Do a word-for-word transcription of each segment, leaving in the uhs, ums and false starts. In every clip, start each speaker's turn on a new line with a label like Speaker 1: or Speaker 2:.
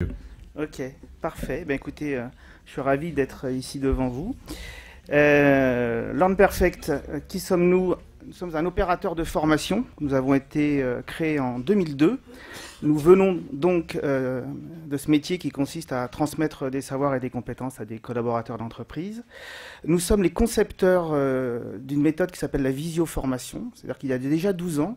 Speaker 1: Ok, parfait. Ben, écoutez, euh, je suis ravi d'être ici devant vous. Euh, LearnPerfect, euh, qui sommes-nous? Nous sommes un opérateur de formation. Nous avons été euh, créés en deux mille deux. Nous venons donc euh, de ce métier qui consiste à transmettre des savoirs et des compétences à des collaborateurs d'entreprise. Nous sommes les concepteurs euh, d'une méthode qui s'appelle la visioformation, c'est-à-dire qu'il y a déjà douze ans,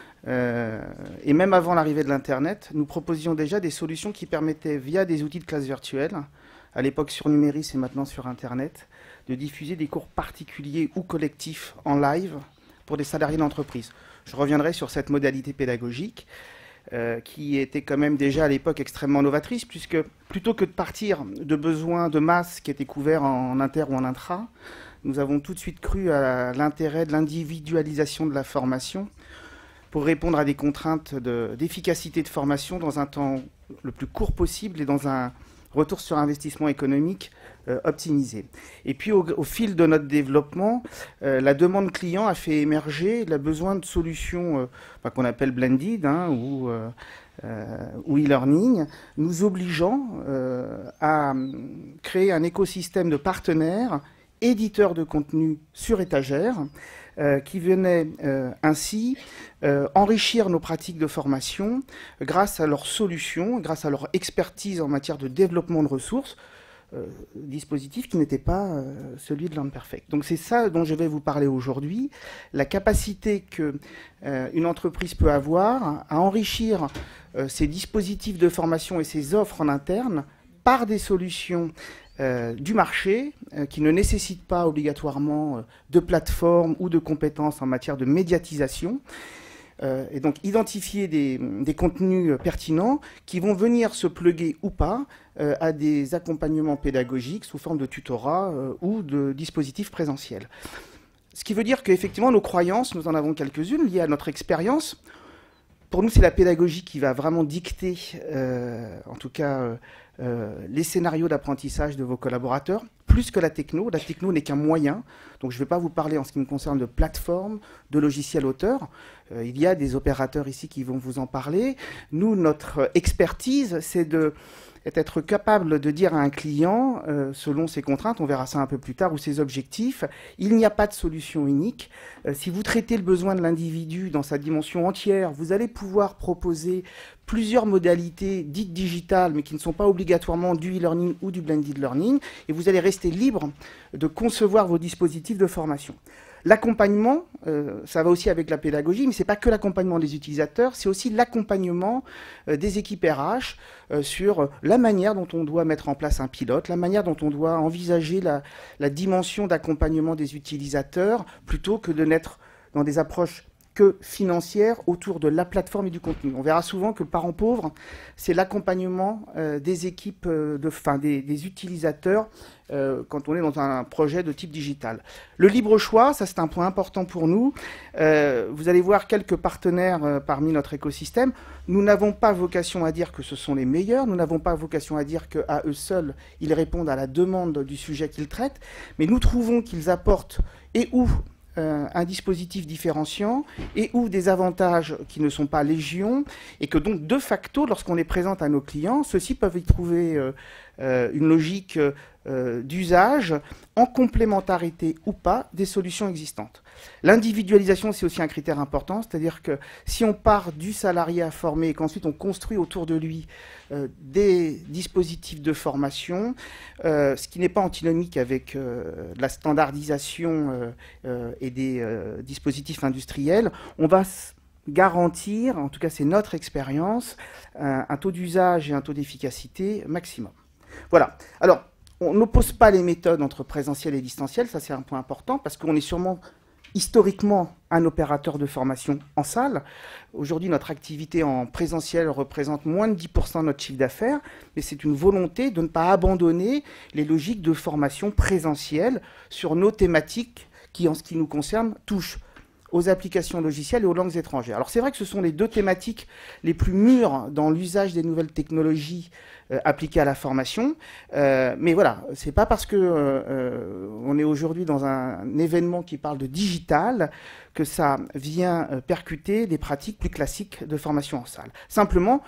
Speaker 1: euh, et même avant l'arrivée de l'Internet, nous proposions déjà des solutions qui permettaient, via des outils de classe virtuelle, à l'époque sur Numéris et maintenant sur Internet, de diffuser des cours particuliers ou collectifs en live pour des salariés d'entreprise. Je reviendrai sur cette modalité pédagogique euh, qui était quand même déjà à l'époque extrêmement novatrice, puisque plutôt que de partir de besoins de masse qui étaient couverts en inter ou en intra, nous avons tout de suite cru à l'intérêt de l'individualisation de la formation pour répondre à des contraintes de, d'efficacité de formation dans un temps le plus court possible et dans un retour sur investissement économique euh, optimisé. Et puis au, au fil de notre développement, euh, la demande client a fait émerger le besoin de solutions euh, bah, qu'on appelle blended hein, ou, euh, euh, ou e-learning, nous obligeant euh, à créer un écosystème de partenaires, éditeurs de contenu sur étagère, Euh, qui venaient euh, ainsi euh, enrichir nos pratiques de formation grâce à leurs solutions, grâce à leur expertise en matière de développement de ressources, euh, dispositif qui n'était pas euh, celui de LearnPerfect. Donc c'est ça dont je vais vous parler aujourd'hui, la capacité que euh, une entreprise peut avoir à enrichir euh, ses dispositifs de formation et ses offres en interne par des solutions Euh, du marché euh, qui ne nécessite pas obligatoirement euh, de plateforme ou de compétences en matière de médiatisation euh, et donc identifier des, des contenus euh, pertinents qui vont venir se pluguer ou pas euh, à des accompagnements pédagogiques sous forme de tutorat euh, ou de dispositifs présentiels. Ce qui veut dire qu'effectivement nos croyances, nous en avons quelques-unes liées à notre expérience. Pour nous, c'est la pédagogie qui va vraiment dicter, euh, en tout cas, euh, euh, les scénarios d'apprentissage de vos collaborateurs, plus que la techno. La techno n'est qu'un moyen. Donc, je ne vais pas vous parler en ce qui me concerne de plateforme, de logiciel auteur. Euh, il y a des opérateurs ici qui vont vous en parler. Nous, notre expertise, c'est de être capable de dire à un client, euh, selon ses contraintes, on verra ça un peu plus tard, ou ses objectifs, il n'y a pas de solution unique. Euh, si vous traitez le besoin de l'individu dans sa dimension entière, vous allez pouvoir proposer plusieurs modalités dites digitales, mais qui ne sont pas obligatoirement du e-learning ou du blended learning, et vous allez rester libre de concevoir vos dispositifs de formation. L'accompagnement, euh, ça va aussi avec la pédagogie, mais ce n'est pas que l'accompagnement des utilisateurs, c'est aussi l'accompagnement euh, des équipes R H euh, sur la manière dont on doit mettre en place un pilote, la manière dont on doit envisager la, la dimension d'accompagnement des utilisateurs, plutôt que de n'être dans des approches que financières autour de la plateforme et du contenu. On verra souvent que le parent pauvre, c'est l'accompagnement euh, des équipes, euh, de, enfin, des, des utilisateurs euh, quand on est dans un projet de type digital. Le libre choix, ça c'est un point important pour nous. Euh, vous allez voir quelques partenaires euh, parmi notre écosystème. Nous n'avons pas vocation à dire que ce sont les meilleurs, nous n'avons pas vocation à dire qu'à eux seuls, ils répondent à la demande du sujet qu'ils traitent, mais nous trouvons qu'ils apportent et où Euh, un dispositif différenciant et ou des avantages qui ne sont pas légion et que donc de facto, lorsqu'on les présente à nos clients, ceux-ci peuvent y trouver euh, euh, une logique euh, d'usage en complémentarité ou pas des solutions existantes. L'individualisation, c'est aussi un critère important, c'est-à-dire que si on part du salarié à former et qu'ensuite on construit autour de lui euh, des dispositifs de formation, euh, ce qui n'est pas antinomique avec euh, la standardisation euh, euh, et des euh, dispositifs industriels, on va garantir, en tout cas c'est notre expérience, un, un taux d'usage et un taux d'efficacité maximum. Voilà. Alors, on n'oppose pas les méthodes entre présentiel et distanciel, ça c'est un point important, parce qu'on est sûrement historiquement un opérateur de formation en salle. Aujourd'hui, notre activité en présentiel représente moins de dix pour cent de notre chiffre d'affaires, mais c'est une volonté de ne pas abandonner les logiques de formation présentielle sur nos thématiques qui, en ce qui nous concerne, touchent aux applications logicielles et aux langues étrangères. Alors c'est vrai que ce sont les deux thématiques les plus mûres dans l'usage des nouvelles technologies euh, appliquées à la formation, euh, mais voilà, c'est pas parce que euh, on est aujourd'hui dans un, un événement qui parle de digital que ça vient euh, percuter des pratiques plus classiques de formation en salle. Simplement,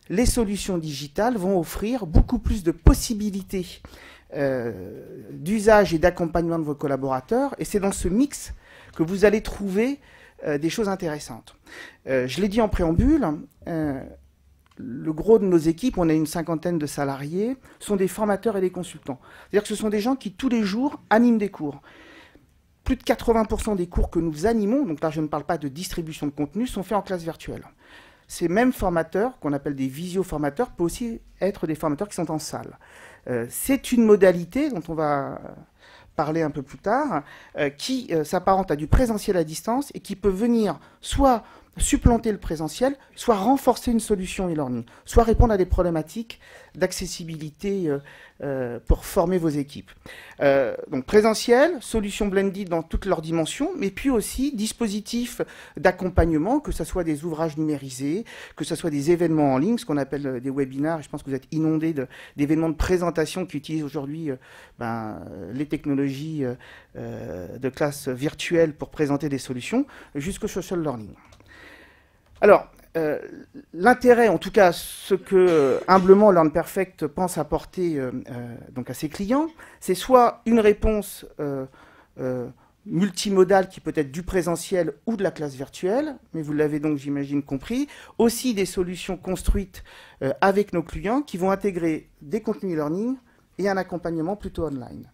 Speaker 1: les solutions digitales vont offrir beaucoup plus de possibilités euh, d'usage et d'accompagnement de vos collaborateurs. Et c'est dans ce mix que vous allez trouver euh, des choses intéressantes. Euh, je l'ai dit en préambule, euh, le gros de nos équipes, on a une cinquantaine de salariés, sont des formateurs et des consultants. C'est-à-dire que ce sont des gens qui, tous les jours, animent des cours. Plus de quatre-vingts pour cent des cours que nous animons, donc là je ne parle pas de distribution de contenu, sont faits en classe virtuelle. Ces mêmes formateurs, qu'on appelle des visio-formateurs, peuvent aussi être des formateurs qui sont en salle. Euh, c'est une modalité dont on va parler un peu plus tard, euh, qui euh, s'apparente à du présentiel à distance et qui peut venir soit supplanter le présentiel, soit renforcer une solution e-learning, soit répondre à des problématiques d'accessibilité euh, euh, pour former vos équipes. Euh, donc présentiel, solution blended dans toutes leurs dimensions, mais puis aussi dispositifs d'accompagnement, que ce soit des ouvrages numérisés, que ce soit des événements en ligne, ce qu'on appelle des webinars. Je pense que vous êtes inondés d'événements de, de présentation qui utilisent aujourd'hui euh, ben, les technologies euh, de classe virtuelle pour présenter des solutions, jusqu'au social learning. Alors, euh, l'intérêt, en tout cas, ce que euh, humblement LearnPerfect pense apporter euh, euh, donc à ses clients, c'est soit une réponse euh, euh, multimodale qui peut être du présentiel ou de la classe virtuelle, mais vous l'avez donc, j'imagine, compris, aussi des solutions construites euh, avec nos clients qui vont intégrer des contenus e-learning et un accompagnement plutôt online.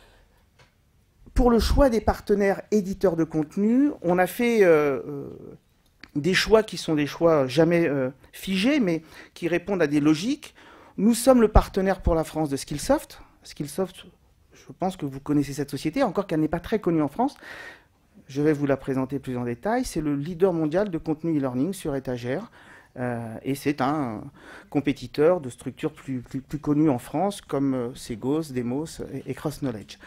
Speaker 1: Pour le choix des partenaires éditeurs de contenu, on a fait euh, euh, des choix qui sont des choix jamais euh, figés, mais qui répondent à des logiques. Nous sommes le partenaire pour la France de Skillsoft. Skillsoft, je pense que vous connaissez cette société, encore qu'elle n'est pas très connue en France. Je vais vous la présenter plus en détail. C'est le leader mondial de contenu e-learning sur étagère. Euh, et c'est un compétiteur de structures plus, plus, plus connues en France, comme euh, Segos, Demos et, et Cross Knowledge.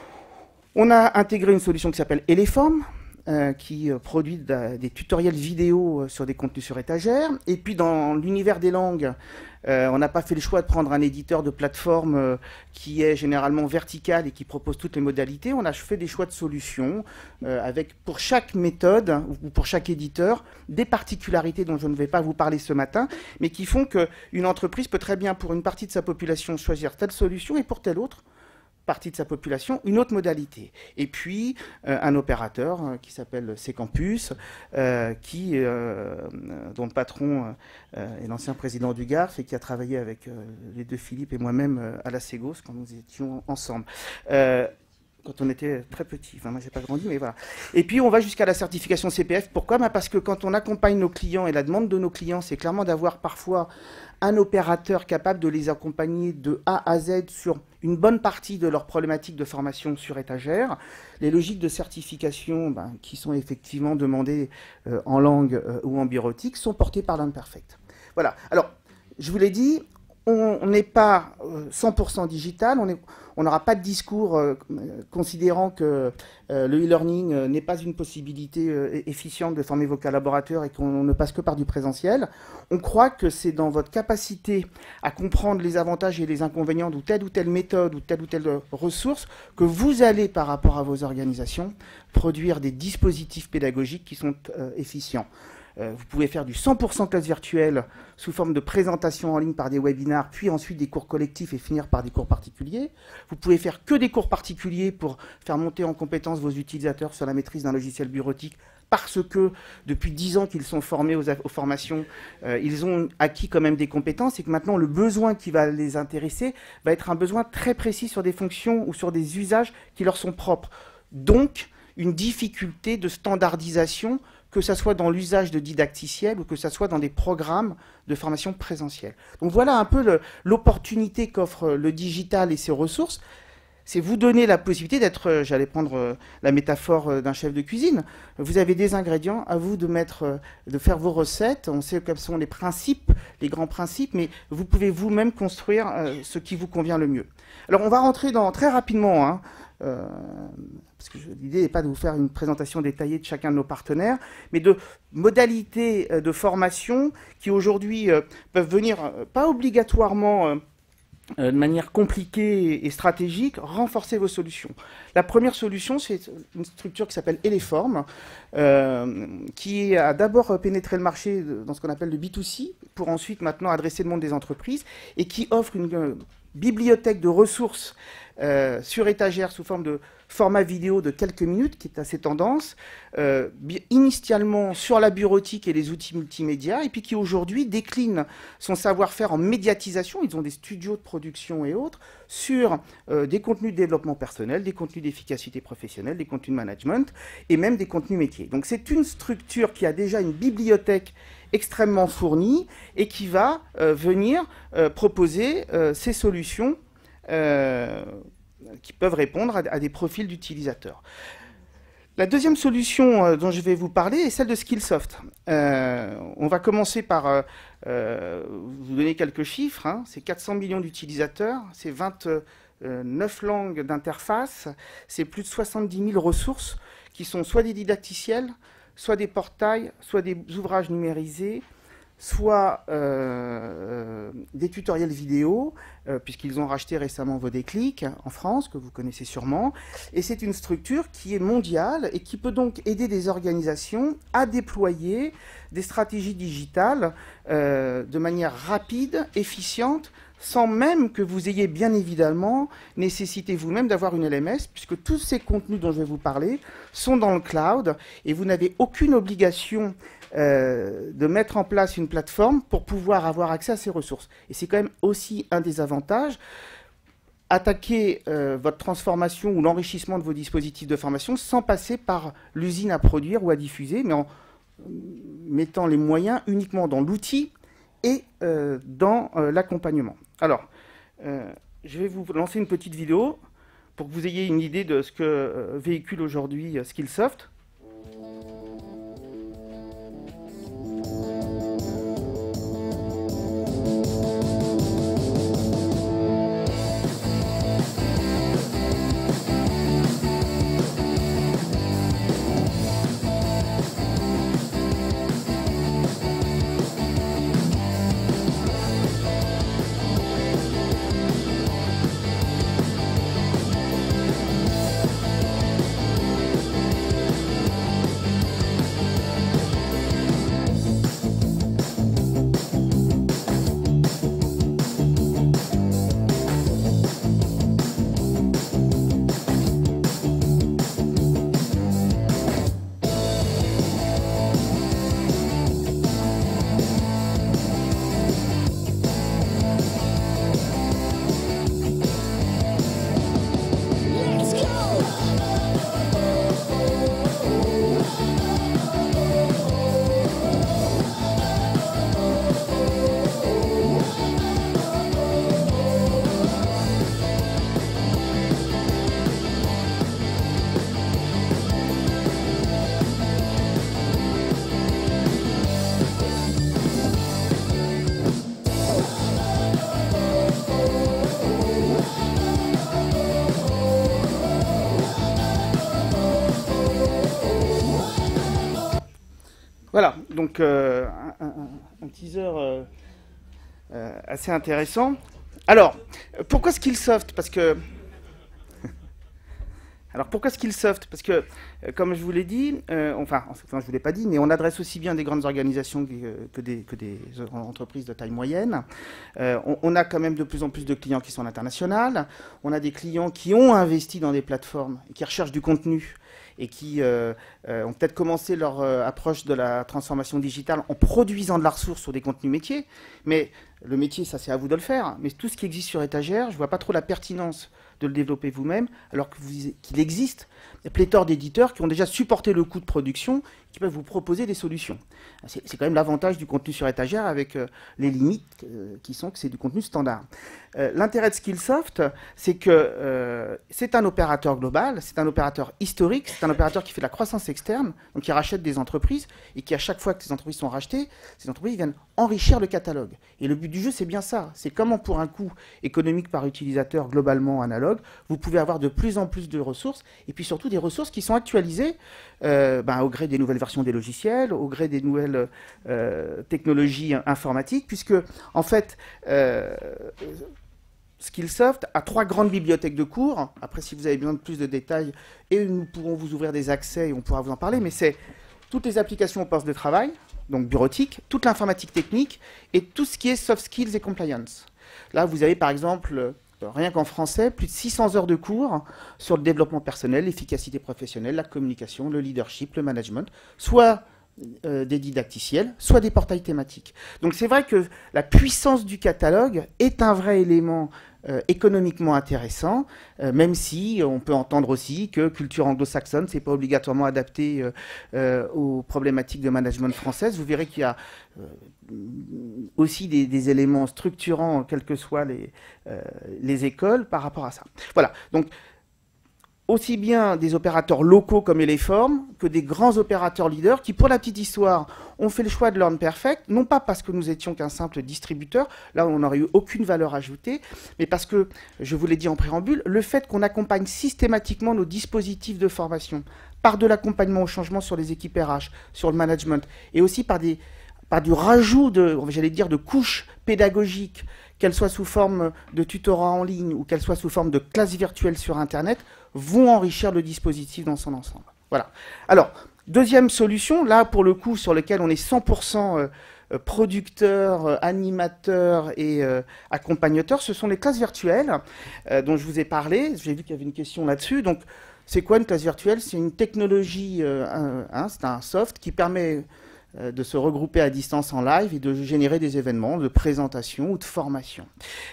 Speaker 1: On a intégré une solution qui s'appelle Eleform, Euh, qui euh, produit da, des tutoriels vidéo euh, sur des contenus sur étagère. Et puis dans l'univers des langues, euh, on n'a pas fait le choix de prendre un éditeur de plateforme euh, qui est généralement vertical et qui propose toutes les modalités. On a fait des choix de solutions euh, avec pour chaque méthode ou pour chaque éditeur des particularités dont je ne vais pas vous parler ce matin, mais qui font qu'une entreprise peut très bien pour une partie de sa population choisir telle solution et pour telle autre partie de sa population, une autre modalité. Et puis, euh, un opérateur euh, qui s'appelle Ccampus, euh, qui, euh, dont le patron euh, est l'ancien président du GARF et qui a travaillé avec euh, les deux Philippe et moi-même euh, à la Segos quand nous étions ensemble. Euh, quand on était très petits. Enfin, moi, j'ai pas grandi, mais voilà. Et puis, on va jusqu'à la certification C P F. Pourquoi ? Ben parce que quand on accompagne nos clients, et la demande de nos clients, c'est clairement d'avoir parfois un opérateur capable de les accompagner de A à Z sur une bonne partie de leurs problématiques de formation sur étagère. Les logiques de certification ben, qui sont effectivement demandées euh, en langue euh, ou en bureautique sont portées par LearnPerfect. Voilà. Alors, je vous l'ai dit, on n'est pas euh, cent pour cent digital, on n'aura pas de discours euh, considérant que euh, le e-learning euh, n'est pas une possibilité euh, efficiente de former vos collaborateurs et qu'on ne passe que par du présentiel. On croit que c'est dans votre capacité à comprendre les avantages et les inconvénients de telle ou telle méthode ou telle ou telle ressource que vous allez, par rapport à vos organisations, produire des dispositifs pédagogiques qui sont euh, efficients. Euh, vous pouvez faire du cent pour cent classe virtuelle sous forme de présentation en ligne par des webinars, puis ensuite des cours collectifs et finir par des cours particuliers. Vous pouvez faire que des cours particuliers pour faire monter en compétence vos utilisateurs sur la maîtrise d'un logiciel bureautique, parce que depuis dix ans qu'ils sont formés aux, aux formations, euh, ils ont acquis quand même des compétences et que maintenant le besoin qui va les intéresser va être un besoin très précis sur des fonctions ou sur des usages qui leur sont propres. Donc, une difficulté de standardisation, que ce soit dans l'usage de didacticiel ou que ce soit dans des programmes de formation présentielle. Donc voilà un peu l'opportunité qu'offre le digital et ses ressources. C'est vous donner la possibilité d'être, j'allais prendre la métaphore d'un chef de cuisine, vous avez des ingrédients, à vous de, mettre, de faire vos recettes, on sait quels sont les principes, les grands principes, mais vous pouvez vous-même construire ce qui vous convient le mieux. Alors on va rentrer dans, très rapidement, hein, euh, parce que l'idée n'est pas de vous faire une présentation détaillée de chacun de nos partenaires, mais de modalités de formation qui aujourd'hui euh, peuvent venir, euh, pas obligatoirement... Euh, euh, de manière compliquée et stratégique, renforcer vos solutions. La première solution, c'est une structure qui s'appelle Eleform, euh, qui a d'abord pénétré le marché dans ce qu'on appelle le B deux C, pour ensuite maintenant adresser le monde des entreprises, et qui offre une euh, bibliothèque de ressources euh, sur étagère sous forme de format vidéo de quelques minutes, qui est assez tendance, euh, initialement sur la bureautique et les outils multimédia, et puis qui aujourd'hui décline son savoir-faire en médiatisation. Ils ont des studios de production et autres, sur euh, des contenus de développement personnel, des contenus d'efficacité professionnelle, des contenus de management, et même des contenus métiers. Donc c'est une structure qui a déjà une bibliothèque extrêmement fournie, et qui va euh, venir euh, proposer euh, ces solutions euh, qui peuvent répondre à, à des profils d'utilisateurs. La deuxième solution euh, dont je vais vous parler est celle de Skillsoft. Euh, on va commencer par euh, euh, vous donner quelques chiffres. Hein. C'est quatre cents millions d'utilisateurs, c'est vingt-neuf langues d'interface, c'est plus de soixante-dix mille ressources qui sont soit des didacticiels, soit des portails, soit des ouvrages numérisés, soit euh, des tutoriels vidéo, euh, puisqu'ils ont racheté récemment Vodéclic en France, que vous connaissez sûrement. Et c'est une structure qui est mondiale et qui peut donc aider des organisations à déployer des stratégies digitales euh, de manière rapide, efficiente, sans même que vous ayez bien évidemment nécessité vous-même d'avoir une L M S, puisque tous ces contenus dont je vais vous parler sont dans le cloud, et vous n'avez aucune obligation euh, de mettre en place une plateforme pour pouvoir avoir accès à ces ressources. Et c'est quand même aussi un des avantages. Attaquer euh, votre transformation ou l'enrichissement de vos dispositifs de formation sans passer par l'usine à produire ou à diffuser, mais en mettant les moyens uniquement dans l'outil et euh, dans euh, l'accompagnement. Alors, euh, je vais vous lancer une petite vidéo pour que vous ayez une idée de ce que euh, véhicule aujourd'hui euh, Skillsoft. Voilà, donc euh, un, un, un teaser euh, euh, assez intéressant. Alors, pourquoi Skillsoft? Parce que... Alors pourquoi Skillsoft? Parce que, euh, comme je vous l'ai dit, euh, enfin, enfin, je ne vous l'ai pas dit, mais on adresse aussi bien des grandes organisations que, que, des, que des entreprises de taille moyenne. Euh, on, on a quand même de plus en plus de clients qui sont internationaux. On a des clients qui ont investi dans des plateformes, qui recherchent du contenu, et qui euh, euh, ont peut-être commencé leur euh, approche de la transformation digitale en produisant de la ressource sur des contenus métiers. Mais le métier, ça c'est à vous de le faire. Mais tout ce qui existe sur étagère, je ne vois pas trop la pertinence de le développer vous-même, alors qu'il existe pléthore d'éditeurs qui ont déjà supporté le coût de production, qui peuvent vous proposer des solutions. C'est quand même l'avantage du contenu sur étagère, avec euh, les limites euh, qui sont que c'est du contenu standard. Euh, L'intérêt de Skillsoft, c'est que euh, c'est un opérateur global, c'est un opérateur historique, c'est un opérateur qui fait de la croissance externe, donc qui rachète des entreprises, et qui, à chaque fois que ces entreprises sont rachetées, ces entreprises viennent enrichir le catalogue. Et le but du jeu, c'est bien ça. C'est comment, pour un coût économique par utilisateur globalement analogue, vous pouvez avoir de plus en plus de ressources, et puis surtout des ressources qui sont actualisées euh, ben, au gré des nouvelles versions des logiciels, au gré des nouvelles euh, technologies informatiques, puisque, en fait, euh, Skillsoft a trois grandes bibliothèques de cours. Après, si vous avez besoin de plus de détails, et nous pourrons vous ouvrir des accès et on pourra vous en parler, mais c'est toutes les applications au poste de travail, donc bureautique, toute l'informatique technique et tout ce qui est soft skills et compliance. Là, vous avez par exemple, rien qu'en français, plus de six cents heures de cours sur le développement personnel, l'efficacité professionnelle, la communication, le leadership, le management, soit euh, des didacticiels, soit des portails thématiques. Donc c'est vrai que la puissance du catalogue est un vrai élément Euh, économiquement intéressant, euh, même si on peut entendre aussi que culture anglo-saxonne, c'est pas obligatoirement adapté euh, euh, aux problématiques de management françaises. Vous verrez qu'il y a euh, aussi des, des éléments structurants, quelles que soient les, euh, les écoles, par rapport à ça. Voilà, donc aussi bien des opérateurs locaux comme Eleform que des grands opérateurs leaders qui, pour la petite histoire, ont fait le choix de Learn Perfect, non pas parce que nous étions qu'un simple distributeur, là on n'aurait eu aucune valeur ajoutée, mais parce que, je vous l'ai dit en préambule, le fait qu'on accompagne systématiquement nos dispositifs de formation par de l'accompagnement au changement sur les équipes R H, sur le management, et aussi par, des, par du rajout de, j'allais dire, de couches pédagogiques, qu'elles soient sous forme de tutorat en ligne ou qu'elles soient sous forme de classes virtuelles sur Internet, vont enrichir le dispositif dans son ensemble. Voilà. Alors, deuxième solution, là pour le coup sur lequel on est cent pour cent euh, producteur, euh, animateur et euh, accompagnateur, ce sont les classes virtuelles euh, dont je vous ai parlé. J'ai vu qu'il y avait une question là-dessus. Donc, c'est quoi une classe virtuelle? C'est une technologie, euh, hein, c'est un soft qui permet euh, de se regrouper à distance en live et de générer des événements de présentation ou de formation.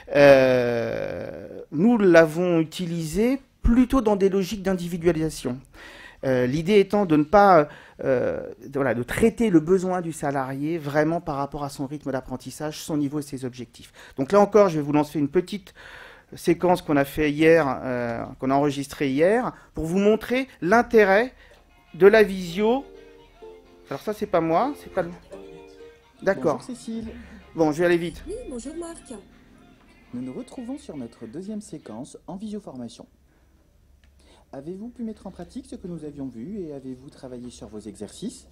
Speaker 1: Euh, nous l'avons utilisé plutôt dans des logiques d'individualisation. Euh, L'idée étant de ne pas, euh, de, voilà, de traiter le besoin du salarié vraiment par rapport à son rythme d'apprentissage, son niveau et ses objectifs. Donc là encore, je vais vous lancer une petite séquence qu'on a fait hier, euh, qu'on a enregistrée hier, pour vous montrer l'intérêt de la visio. Alors ça, c'est pas moi, c'est pas. D'accord.
Speaker 2: Bonjour Cécile.
Speaker 1: Bon, je vais aller vite.
Speaker 3: Oui, bonjour Marc.
Speaker 2: Nous nous retrouvons sur notre deuxième séquence en visioformation. Avez-vous pu mettre en pratique ce que nous avions vu et avez-vous travaillé sur vos exercices?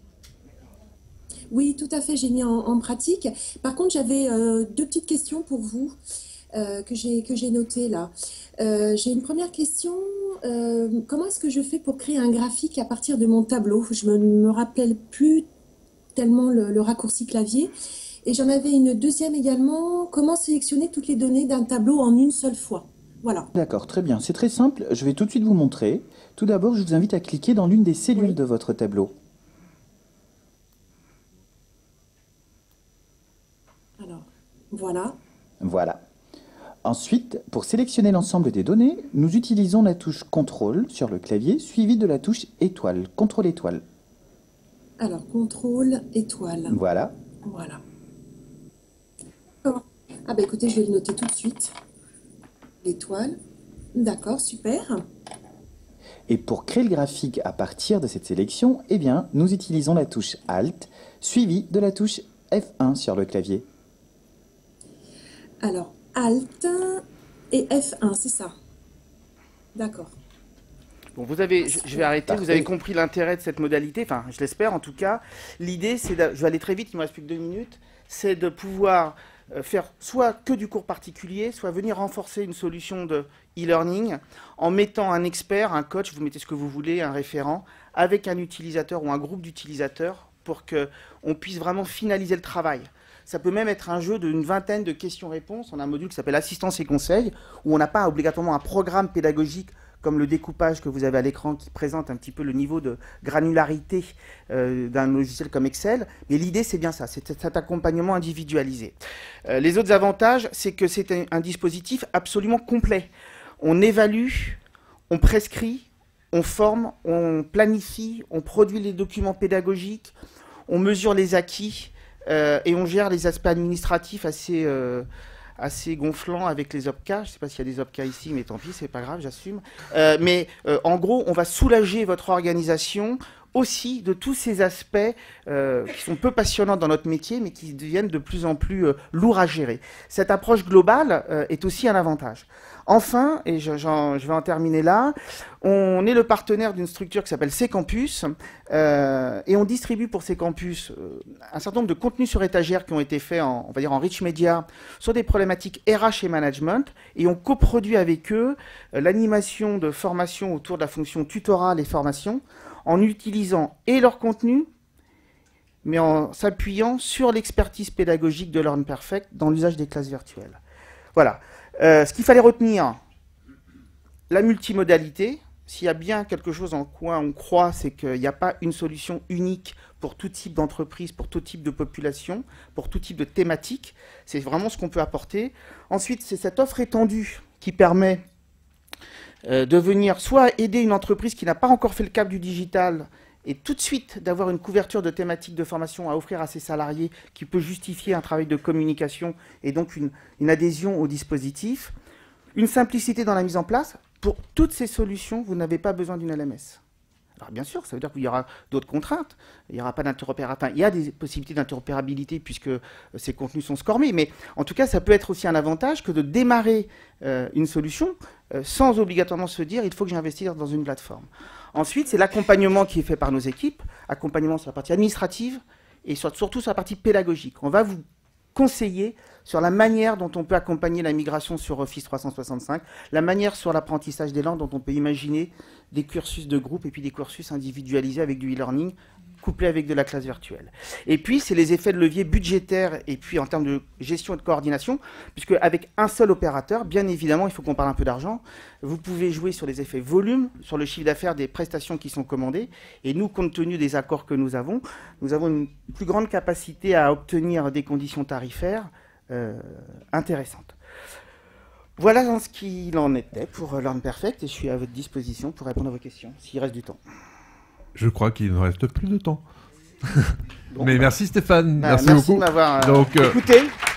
Speaker 3: Oui, tout à fait, j'ai mis en, en pratique. Par contre, j'avais euh, deux petites questions pour vous euh, que j'ai que j'ai notées là. Euh, j'ai une première question. Euh, comment est-ce que je fais pour créer un graphique à partir de mon tableau? Je ne me, me rappelle plus tellement le, le raccourci clavier. Et j'en avais une deuxième également. Comment sélectionner toutes les données d'un tableau en une seule fois? Voilà.
Speaker 2: D'accord, très bien. C'est très simple. Je vais tout de suite vous montrer. Tout d'abord, je vous invite à cliquer dans l'une des cellules
Speaker 3: Oui.
Speaker 2: de votre tableau.
Speaker 3: Alors, voilà.
Speaker 2: Voilà. Ensuite, pour sélectionner l'ensemble des données, nous utilisons la touche contrôle sur le clavier, suivie de la touche étoile, contrôle étoile.
Speaker 3: Alors, contrôle, étoile.
Speaker 2: Voilà.
Speaker 3: Voilà. Ah bah écoutez, je vais le noter tout de suite. L'étoile. D'accord, super.
Speaker 2: Et pour créer le graphique à partir de cette sélection, eh bien, nous utilisons la touche Alt, suivie de la touche F un sur le clavier.
Speaker 3: Alors, Alt et F un, c'est ça. D'accord.
Speaker 1: Bon, vous avez, je, je vais arrêter,
Speaker 2: Parfait.
Speaker 1: vous avez compris l'intérêt de cette modalité, enfin, je l'espère en tout cas. L'idée, c'est, de, je vais aller très vite, il me reste plus que deux minutes, c'est de pouvoir euh, faire soit que du cours particulier, soit venir renforcer une solution de e-learning en mettant un expert, un coach, vous mettez ce que vous voulez, un référent, avec un utilisateur ou un groupe d'utilisateurs pour qu'on puisse vraiment finaliser le travail. Ça peut même être un jeu d'une vingtaine de questions-réponses. On a un module qui s'appelle Assistance et conseils, où on n'a pas obligatoirement un programme pédagogique comme le découpage que vous avez à l'écran qui présente un petit peu le niveau de granularité euh, d'un logiciel comme Excel. Mais l'idée, c'est bien ça, c'est cet accompagnement individualisé. Euh, les autres avantages, c'est que c'est un, un dispositif absolument complet. On évalue, on prescrit, on forme, on planifie, on produit les documents pédagogiques, on mesure les acquis euh, et on gère les aspects administratifs assez... Euh, assez gonflant avec les O P K. Je ne sais pas s'il y a des O P K ici, mais tant pis, c'est pas grave, j'assume. Euh, mais euh, en gros, on va soulager votre organisation aussi de tous ces aspects euh, qui sont peu passionnants dans notre métier, mais qui deviennent de plus en plus euh, lourds à gérer. Cette approche globale euh, est aussi un avantage. Enfin, et je, j'en, je vais en terminer là, on est le partenaire d'une structure qui s'appelle C-Campus, euh, et on distribue pour C-Campus euh, un certain nombre de contenus sur étagère qui ont été faits en, on va dire en rich media, sur des problématiques R H et management, et on coproduit avec eux euh, l'animation de formation autour de la fonction tutorale et formation, en utilisant et leur contenu, mais en s'appuyant sur l'expertise pédagogique de Learn Perfect dans l'usage des classes virtuelles. Voilà. Euh, ce qu'il fallait retenir, la multimodalité. S'il y a bien quelque chose en quoi on croit, c'est qu'il n'y a pas une solution unique pour tout type d'entreprise, pour tout type de population, pour tout type de thématique. C'est vraiment ce qu'on peut apporter. Ensuite, c'est cette offre étendue qui permet euh, de venir soit aider une entreprise qui n'a pas encore fait le cap du digital et tout de suite d'avoir une couverture de thématiques de formation à offrir à ses salariés qui peut justifier un travail de communication et donc une, une adhésion au dispositif. Une simplicité dans la mise en place. Pour toutes ces solutions, vous n'avez pas besoin d'une L M S. Alors bien sûr, ça veut dire qu'il y aura d'autres contraintes, il n'y aura pas d'interopérabilité. Enfin, il y a des possibilités d'interopérabilité puisque ces contenus sont scormés, mais en tout cas, ça peut être aussi un avantage que de démarrer euh, une solution euh, sans obligatoirement se dire il faut que j'investisse dans une plateforme. Ensuite, c'est l'accompagnement qui est fait par nos équipes, accompagnement sur la partie administrative et sur, surtout sur la partie pédagogique. On va vous conseiller sur la manière dont on peut accompagner la migration sur Office trois cent soixante-cinq, la manière sur l'apprentissage des langues dont on peut imaginer des cursus de groupe et puis des cursus individualisés avec du e-learning couplé avec de la classe virtuelle. Et puis, c'est les effets de levier budgétaires et puis en termes de gestion et de coordination, puisque avec un seul opérateur, bien évidemment, il faut qu'on parle un peu d'argent, vous pouvez jouer sur les effets volume, sur le chiffre d'affaires des prestations qui sont commandées, et nous, compte tenu des accords que nous avons, nous avons une plus grande capacité à obtenir des conditions tarifaires euh, intéressantes. Voilà ce qu'il en était pour Learn Perfect, et je suis à votre disposition pour répondre à vos questions, s'il reste du temps.
Speaker 4: Je crois qu'il ne reste plus de temps.
Speaker 1: Bon,
Speaker 4: Mais
Speaker 1: bah,
Speaker 4: merci Stéphane,
Speaker 1: bah,
Speaker 4: merci,
Speaker 1: merci
Speaker 4: beaucoup.
Speaker 1: de m'avoir euh,
Speaker 4: Donc, euh,
Speaker 1: écouté.